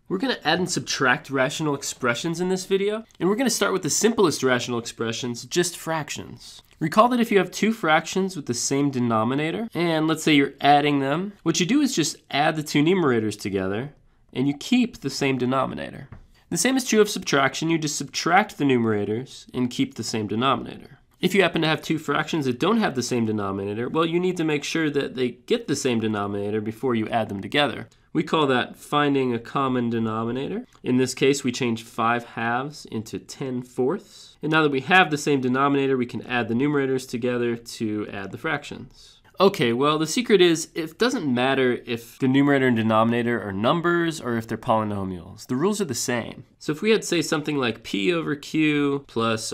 We're going to add and subtract rational expressions in this video, and we're going to start with the simplest rational expressions, just fractions. Recall that if you have two fractions with the same denominator, and let's say you're adding them, what you do is just add the two numerators together, and you keep the same denominator. The same is true of subtraction. You just subtract the numerators and keep the same denominator. If you happen to have two fractions that don't have the same denominator, well, you need to make sure that they get the same denominator before you add them together. We call that finding a common denominator. In this case, we change 5/2 into 10/4. And now that we have the same denominator, we can add the numerators together to add the fractions. Okay, well, the secret is it doesn't matter if the numerator and denominator are numbers or if they're polynomials. The rules are the same. So if we had, say, something like p over q plus,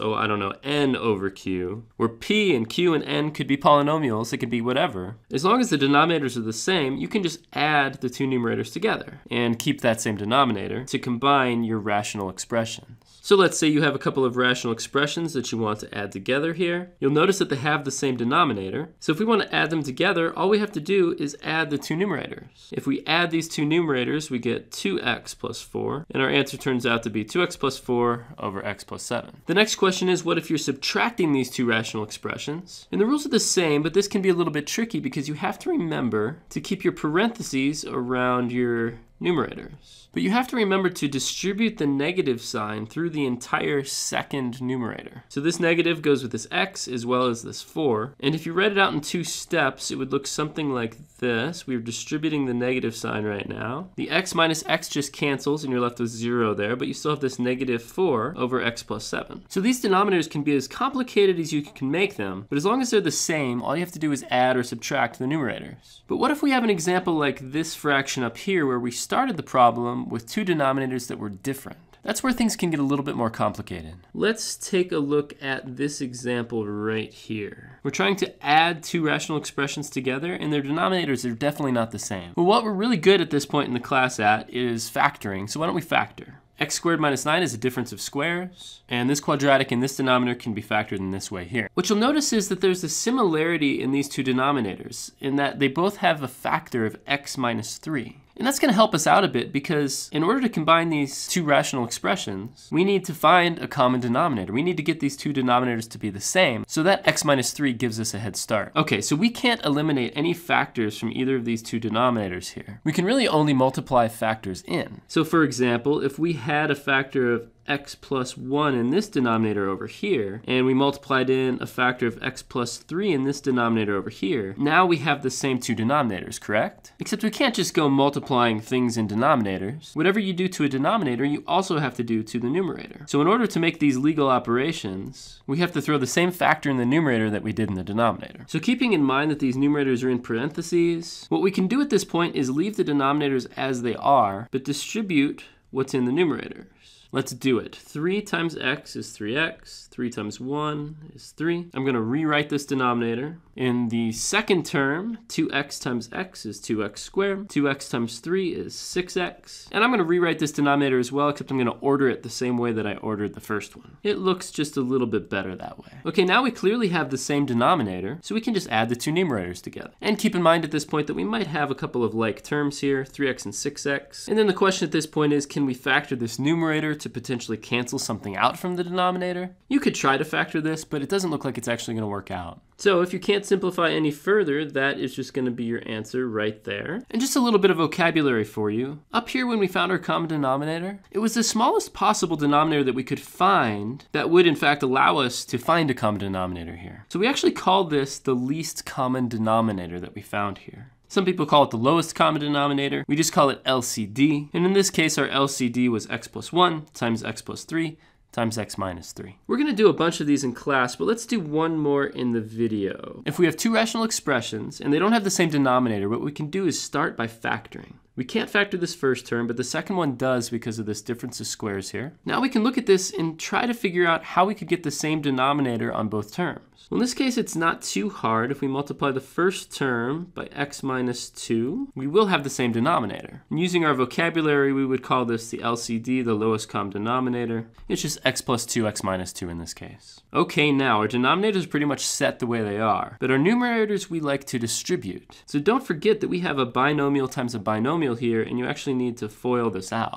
n over q, where p and q and n could be polynomials, it could be whatever. As long as the denominators are the same, you can just add the two numerators together and keep that same denominator to combine your rational expressions. So let's say you have a couple of rational expressions that you want to add together here. You'll notice that they have the same denominator. So if we want to add them together, all we have to do is add the two numerators. If we add these two numerators, we get 2x plus 4, and our answer turns out to be 2x plus 4 over x plus 7. The next question is, what if you're subtracting these two rational expressions? And the rules are the same, but this can be a little bit tricky because you have to remember to keep your parentheses around your numerators. But you have to remember to distribute the negative sign through the entire second numerator. So this negative goes with this x as well as this 4. And if you read it out in two steps, it would look something like this. We're distributing the negative sign right now. The x minus x just cancels and you're left with 0 there, but you still have this negative 4 over x plus 7. So these denominators can be as complicated as you can make them, but as long as they're the same, all you have to do is add or subtract the numerators. But what if we have an example like this fraction up here where we started the problem with two denominators that were different? That's where things can get a little bit more complicated. Let's take a look at this example right here. We're trying to add two rational expressions together, and their denominators are definitely not the same. Well, what we're really good at this point in the class at is factoring, so why don't we factor? X squared minus 9 is a difference of squares, and this quadratic in this denominator can be factored in this way here. What you'll notice is that there's a similarity in these two denominators in that they both have a factor of x minus 3. And that's going to help us out a bit because in order to combine these two rational expressions, we need to find a common denominator. We need to get these two denominators to be the same, so that x minus 3 gives us a head start. Okay, so we can't eliminate any factors from either of these two denominators here. We can really only multiply factors in. So for example, if we had a factor of x plus 1 in this denominator over here, and we multiplied in a factor of x plus 3 in this denominator over here, now we have the same two denominators, correct? Except we can't just go multiplying things in denominators. Whatever you do to a denominator, you also have to do to the numerator. So in order to make these legal operations, we have to throw the same factor in the numerator that we did in the denominator. So keeping in mind that these numerators are in parentheses, what we can do at this point is leave the denominators as they are, but distribute what's in the numerators. Let's do it. 3 times x is 3x. 3 times 1 is 3. I'm going to rewrite this denominator. In the second term, 2x times x is 2x squared. 2x times 3 is 6x. And I'm going to rewrite this denominator as well, except I'm going to order it the same way that I ordered the first one. It looks just a little bit better that way. Okay, now we clearly have the same denominator, so we can just add the two numerators together. And keep in mind at this point that we might have a couple of like terms here, 3x and 6x. And then the question at this point is, can we factor this numerator to potentially cancel something out from the denominator? You could try to factor this, but it doesn't look like it's actually going to work out. So if you can't simplify any further, that is just going to be your answer right there. And just a little bit of vocabulary for you. Up here when we found our common denominator, it was the smallest possible denominator that we could find that would in fact allow us to find a common denominator here. So we actually called this the least common denominator that we found here. Some people call it the lowest common denominator. We just call it LCD. And in this case, our LCD was x plus 1 times x plus 3 times x minus 3. We're going to do a bunch of these in class, but let's do one more in the video. If we have two rational expressions and they don't have the same denominator, what we can do is start by factoring. We can't factor this first term, but the second one does because of this difference of squares here. Now we can look at this and try to figure out how we could get the same denominator on both terms. Well, in this case, it's not too hard. If we multiply the first term by x minus 2, we will have the same denominator. And using our vocabulary, we would call this the LCD, the lowest common denominator. It's just x plus 2, x minus 2 in this case. Okay, now our denominators are pretty much set the way they are, but our numerators we like to distribute. So don't forget that we have a binomial times a binomial here, and you actually need to FOIL this out.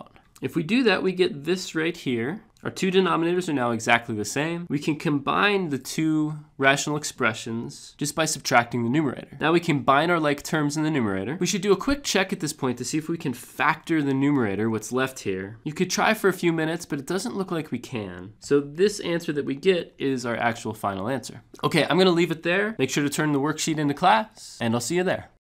If we do that, we get this right here. Our two denominators are now exactly the same. We can combine the two rational expressions just by subtracting the numerator. Now we combine our like terms in the numerator. We should do a quick check at this point to see if we can factor the numerator, what's left here. You could try for a few minutes, but it doesn't look like we can. So this answer that we get is our actual final answer. Okay, I'm gonna leave it there. Make sure to turn the worksheet into class, and I'll see you there.